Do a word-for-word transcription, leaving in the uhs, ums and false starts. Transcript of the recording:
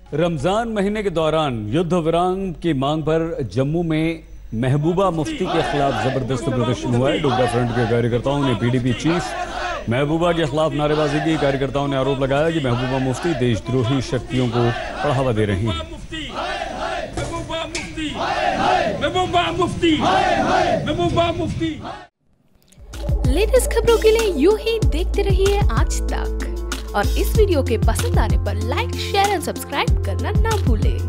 रमजान महीने के दौरान युद्ध विराम की मांग पर जम्मू में महबूबा मुफ्ती के खिलाफ जबरदस्त प्रदर्शन हुआ है। डोगरा फ्रंट के कार्यकर्ताओं ने पीडीपी चीफ महबूबा के खिलाफ नारेबाजी की। कार्यकर्ताओं ने आरोप लगाया कि महबूबा मुफ्ती देशद्रोही शक्तियों को बढ़ावा दे रही हैं। लेटेस्ट खबरों के लिए यूं ही देखते रहिए आज तक और इस वीडियो के पसंद आने पर लाइक, शेयर एंड सब्सक्राइब करना ना भूलें।